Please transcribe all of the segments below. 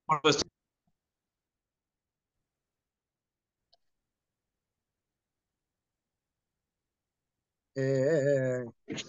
Pues, Eh,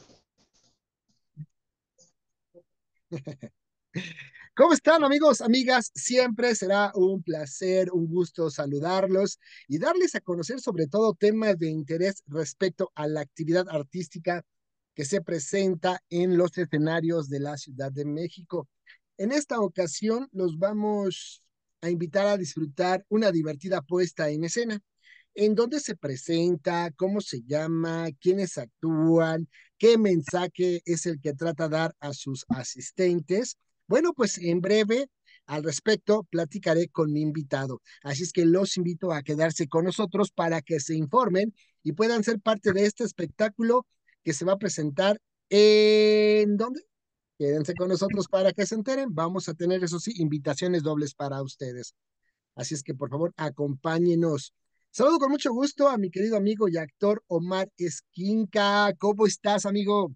¿Cómo están amigos, amigas? Siempre será un placer, un gusto saludarlos y darles a conocer sobre todo temas de interés respecto a la actividad artística que se presenta en los escenarios de la Ciudad de México. En esta ocasión los vamos a invitar a disfrutar una divertida puesta en escena. ¿En dónde se presenta? ¿Cómo se llama? ¿Quiénes actúan? ¿Qué mensaje es el que trata de dar a sus asistentes? Bueno, pues en breve al respecto platicaré con mi invitado. Así es que los invito a quedarse con nosotros para que se informen y puedan ser parte de este espectáculo que se va a presentar en ¿dónde? Quédense con nosotros para que se enteren. Vamos a tener, eso sí, invitaciones dobles para ustedes. Así es que por favor, acompáñenos. Saludo con mucho gusto a mi querido amigo y actor Omar Esquinca. ¿Cómo estás, amigo?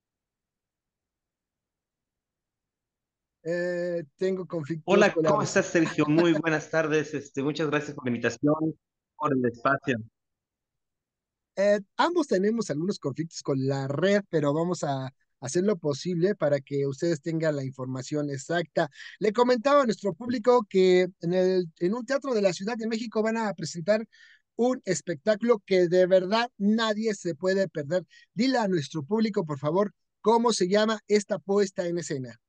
Tengo conflictos hola, con la ¿cómo recepción. estás, Sergio? Muy buenas tardes. Muchas gracias por la invitación, por el espacio. Ambos tenemos algunos conflictos con la red, pero vamos a hacer lo posible para que ustedes tengan la información exacta. Le comentaba a nuestro público que en un teatro de la Ciudad de México van a presentar un espectáculo que de verdad nadie se puede perder. Dile a nuestro público, por favor, cómo se llama esta puesta en escena.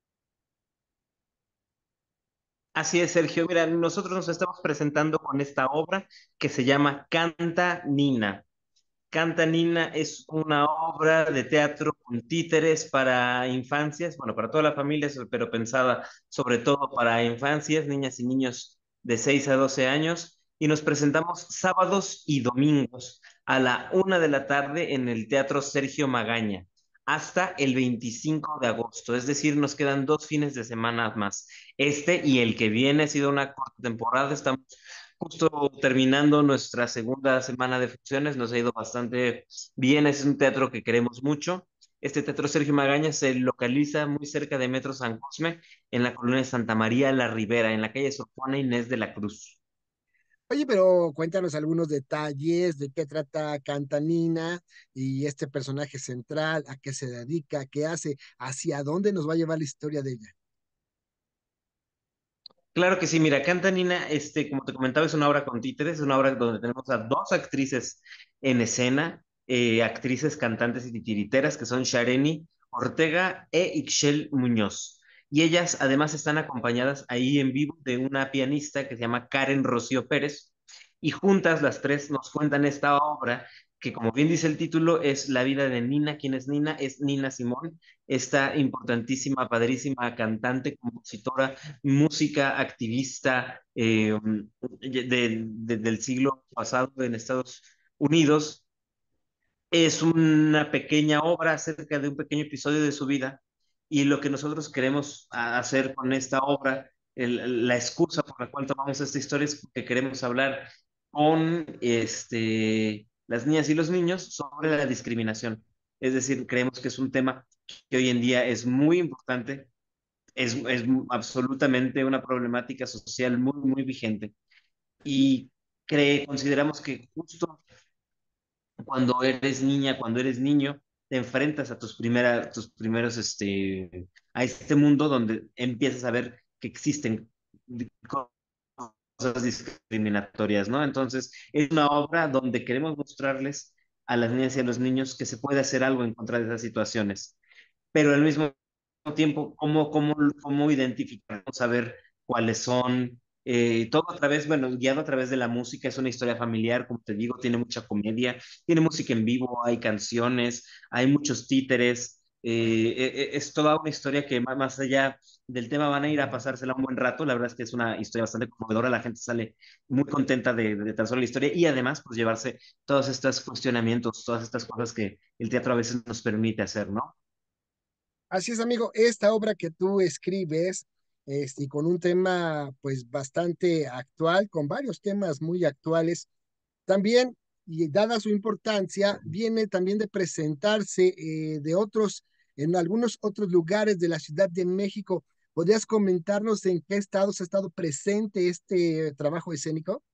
Así es, Sergio. Mira, nosotros nos estamos presentando con esta obra que se llama Canta Nina. Canta Nina es una obra de teatro con títeres para infancias, bueno, para toda la familia, pero pensada sobre todo para infancias, niñas y niños de 6 a 12 años. Y nos presentamos sábados y domingos a la 1 de la tarde en el Teatro Sergio Magaña hasta el 25 de agosto. Es decir, nos quedan 2 fines de semana más. Este y el que viene ha sido una corta temporada. Estamos justo terminando nuestra segunda semana de funciones, nos ha ido bastante bien, es un teatro que queremos mucho. Este Teatro Sergio Magaña se localiza muy cerca de Metro San Cosme, en la colonia Santa María la Ribera, en la calle Sor Juana Inés de la Cruz. Oye, pero cuéntanos algunos detalles de qué trata Cantanina y este personaje central, a qué se dedica, qué hace, hacia dónde nos va a llevar la historia de ella. Claro que sí, mira, Cantanina, como te comentaba, es una obra con títeres, es una obra donde tenemos a dos actrices en escena, actrices cantantes y titiriteras, que son Shareni Ortega e Ixchel Muñoz. Y ellas además están acompañadas ahí en vivo de una pianista que se llama Karen Rocío Pérez, y juntas las tres nos cuentan esta obra, que como bien dice el título, es la vida de Nina. ¿Quién es Nina? Es Nina Simón, esta importantísima, padrísima cantante, compositora, música activista del siglo pasado en Estados Unidos. Es una pequeña obra acerca de un pequeño episodio de su vida, y lo que nosotros queremos hacer con esta obra, la excusa por la cual tomamos esta historia es porque queremos hablar con las niñas y los niños sobre la discriminación. Es decir, creemos que es un tema que hoy en día es muy importante, es absolutamente una problemática social muy, muy vigente. Y consideramos que justo cuando eres niña, cuando eres niño, te enfrentas a tus primeros, a este mundo donde empiezas a ver que existen cosas discriminatorias, ¿no? Entonces, es una obra donde queremos mostrarles a las niñas y a los niños que se puede hacer algo en contra de esas situaciones, pero al mismo tiempo, cómo identificar, saber cuáles son, todo a través, bueno, guiado a través de la música. Es una historia familiar, como te digo, tiene mucha comedia, tiene música en vivo, hay canciones, hay muchos títeres. Es toda una historia que más allá del tema van a ir a pasársela un buen rato. La verdad es que es una historia bastante conmovedora, la gente sale muy contenta de tan solo la historia, y además pues llevarse todos estos cuestionamientos, todas estas cosas que el teatro a veces nos permite hacer, ¿no? Así es, amigo, esta obra que tú escribes, y con un tema pues bastante actual, con varios temas muy actuales, también, y dada su importancia, viene también de presentarse de otros, en algunos otros lugares de la Ciudad de México. ¿Podrías comentarnos en qué estados ha estado presente este trabajo escénico?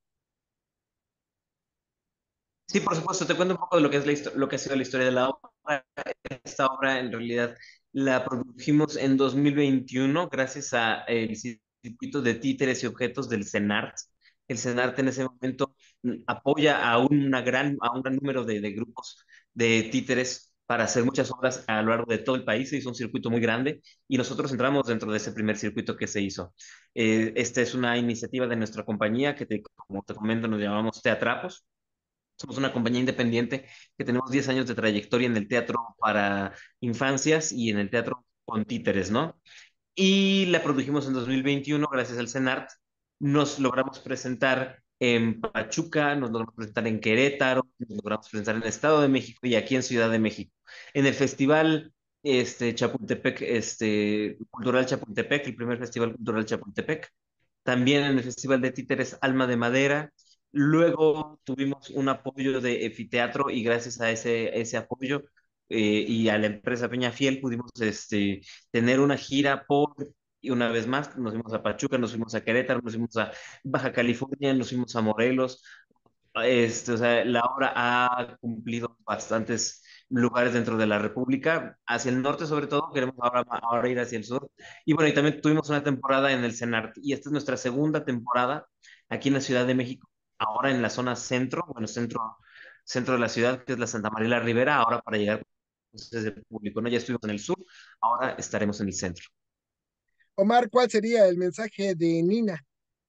Sí, por supuesto, te cuento un poco de lo que es lo que ha sido la historia de la obra. Esta obra en realidad la produjimos en 2021 gracias a el circuito de títeres y objetos del CENART. El CENART en ese momento apoya a un gran número de grupos de títeres para hacer muchas obras a lo largo de todo el país. Se hizo un circuito muy grande y nosotros entramos dentro de ese primer circuito que se hizo. Esta es una iniciativa de nuestra compañía como te comento, nos llamamos Teatrapos. Somos una compañía independiente que tenemos 10 años de trayectoria en el teatro para infancias y en el teatro con títeres, ¿no? Y la produjimos en 2021 gracias al CENART. Nos logramos presentar en Pachuca, nos logramos presentar en Querétaro, nos logramos presentar en el Estado de México y aquí en Ciudad de México. En el festival Chapultepec, Cultural Chapultepec, el primer festival cultural Chapultepec, también en el Festival de Títeres Alma de Madera. Luego tuvimos un apoyo de Efiteatro y gracias a ese apoyo y a la empresa Peña Fiel pudimos tener una gira y una vez más nos fuimos a Pachuca, nos fuimos a Querétaro, nos fuimos a Baja California, nos fuimos a Morelos. O sea, la obra ha cumplido bastantes lugares dentro de la República, hacia el norte sobre todo, queremos ahora ir hacia el sur. Y bueno, y también tuvimos una temporada en el CENART, y esta es nuestra segunda temporada aquí en la Ciudad de México, ahora en la zona centro, bueno, centro de la ciudad, que es la Santa María la Ribera, ahora para llegar desde el público, ¿no? Ya estuvimos en el sur, ahora estaremos en el centro. Omar, ¿cuál sería el mensaje de Nina?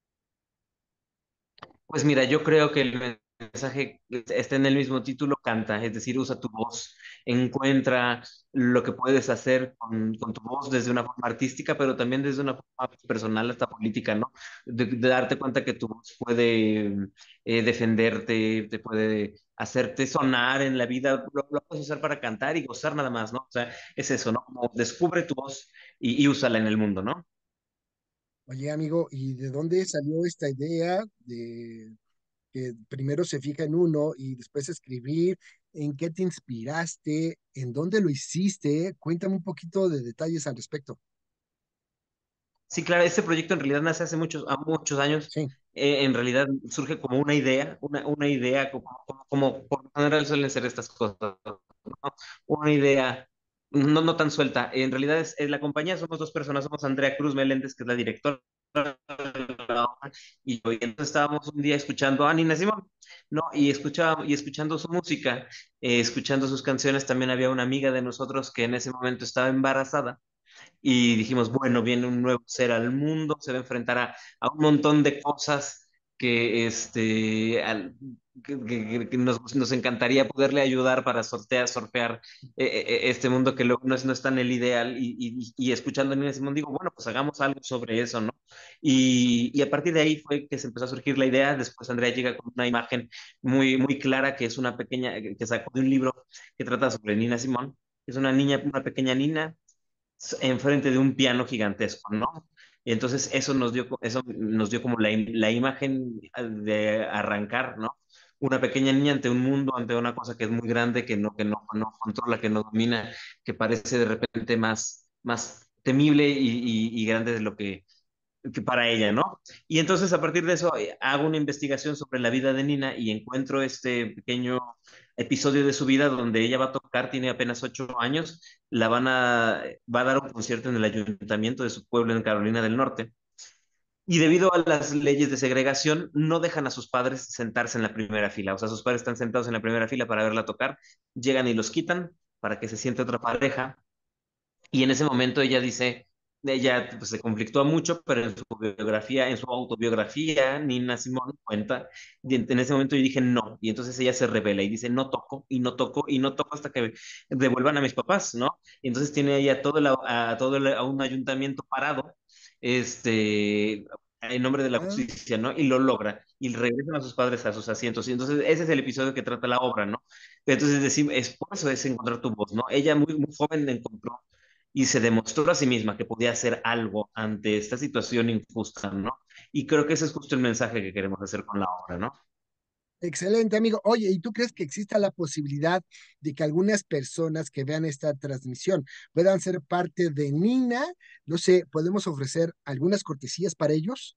Pues mira, yo creo que el mensaje está en el mismo título, canta, es decir, usa tu voz, encuentra lo que puedes hacer con tu voz desde una forma artística, pero también desde una forma personal hasta política, ¿no? De darte cuenta que tu voz puede defenderte, te puede hacerte sonar en la vida, lo puedes usar para cantar y gozar nada más, ¿no? O sea, es eso, ¿no? Como descubre tu voz y úsala en el mundo, ¿no? Oye, amigo, ¿y de dónde salió esta idea de que primero se fija en uno y después escribir? ¿En qué te inspiraste? ¿En dónde lo hiciste? Cuéntame un poquito de detalles al respecto. Sí, claro, este proyecto en realidad nace hace a muchos años. Sí. En realidad surge como una idea, una idea, como por lo general suelen ser estas cosas, ¿no? Una idea no tan suelta. En realidad es la compañía, somos dos personas, somos Andrea Cruz Meléndez, que es la directora de la obra, y yo. Y entonces estábamos un día escuchando a Nina Simón, ¿no? Y escuchando su música, escuchando sus canciones, también había una amiga de nosotros que en ese momento estaba embarazada y dijimos, bueno, viene un nuevo ser al mundo, se va a enfrentar a un montón de cosas que, que nos encantaría poderle ayudar para surfear este mundo que luego no es tan el ideal. Y escuchando a Nina Simón digo, bueno, pues hagamos algo sobre eso, ¿no? Y a partir de ahí fue que se empezó a surgir la idea. Después Andrea llega con una imagen muy clara que es una pequeña, que sacó de un libro que trata sobre Nina Simón. Es una niña, una pequeña Nina enfrente de un piano gigantesco, ¿no? Y entonces eso nos dio como la imagen de arrancar, ¿no? Una pequeña niña ante un mundo, ante una cosa que es muy grande, no controla, que no domina, que parece de repente más temible y grande de lo que para ella, ¿no? Y entonces a partir de eso hago una investigación sobre la vida de Nina y encuentro este pequeño episodio de su vida donde ella va a tocar, tiene apenas 8 años, va a dar un concierto en el ayuntamiento de su pueblo en Carolina del Norte. Y debido a las leyes de segregación, no dejan a sus padres sentarse en la primera fila. O sea, sus padres están sentados en la primera fila para verla tocar, llegan y los quitan para que se siente otra pareja y en ese momento ella pues, se conflictúa mucho, pero en su biografía, en su autobiografía, Nina Simón cuenta, y en ese momento yo dije no, y entonces ella se revela y dice no toco, y no toco, y no toco hasta que devuelvan a mis papás, ¿no? Y entonces tiene ella a un ayuntamiento parado, en nombre de la Ah, justicia, ¿no? Y lo logra, y regresan a sus padres a sus asientos, y entonces ese es el episodio que trata la obra, ¿no? Entonces decimos, es por eso es encontrar tu voz, ¿no? Ella muy joven encontró y se demostró a sí misma que podía hacer algo ante esta situación injusta, ¿no? Y creo que ese es justo el mensaje que queremos hacer con la obra, ¿no? Excelente, amigo. Oye, ¿y tú crees que exista la posibilidad de que algunas personas que vean esta transmisión puedan ser parte de Nina? No sé, ¿podemos ofrecer algunas cortesías para ellos?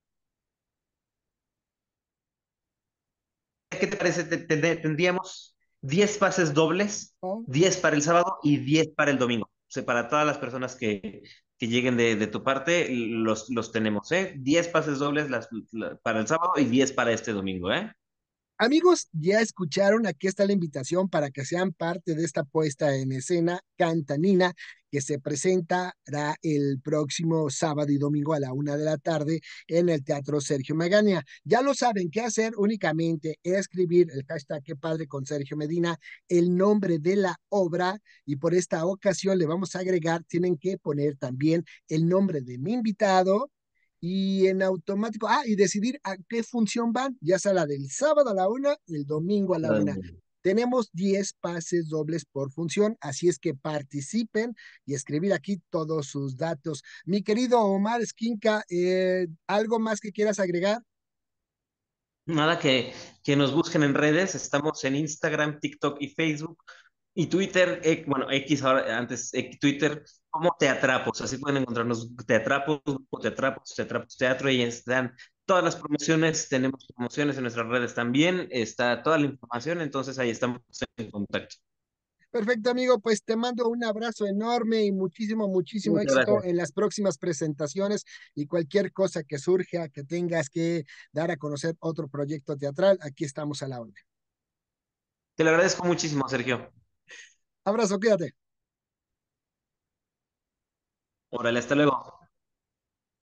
¿Qué te parece? Tendríamos 10 pases dobles, Oh. 10 para el sábado y 10 para el domingo. O sea, para todas las personas que lleguen de tu parte, los tenemos, ¿eh? 10 pases dobles para el sábado y 10 para este domingo, ¿eh? Amigos, ya escucharon, aquí está la invitación para que sean parte de esta puesta en escena Cantanina, que se presentará el próximo sábado y domingo a la 1 de la tarde en el Teatro Sergio Magaña. Ya lo saben, qué hacer únicamente escribir el hashtag Qué Padre con Sergio Medina, el nombre de la obra, y por esta ocasión le vamos a agregar, tienen que poner también el nombre de mi invitado y en automático, y decidir a qué función van, ya sea la del sábado a la 1, el domingo a la 1. Tenemos 10 pases dobles por función, así es que participen y escribir aquí todos sus datos. Mi querido Omar Esquinca, ¿algo más que quieras agregar? Nada, que nos busquen en redes. Estamos en Instagram, TikTok y Facebook. Y Twitter, bueno, X ahora, antes Twitter, como Teatrapos. Así pueden encontrarnos Teatrapos, Grupo Teatrapos, Teatrapos Teatro. Y están todas las promociones. Tenemos promociones en nuestras redes también. Está toda la información. Entonces ahí estamos en contacto. Perfecto, amigo, pues te mando un abrazo enorme y muchísimo, muchísimo Muchas éxito gracias. en las próximas presentaciones y cualquier cosa que surja, que tengas que dar a conocer otro proyecto teatral, aquí estamos a la orden. Te lo agradezco muchísimo, Sergio. Abrazo, cuídate. Órale, hasta luego.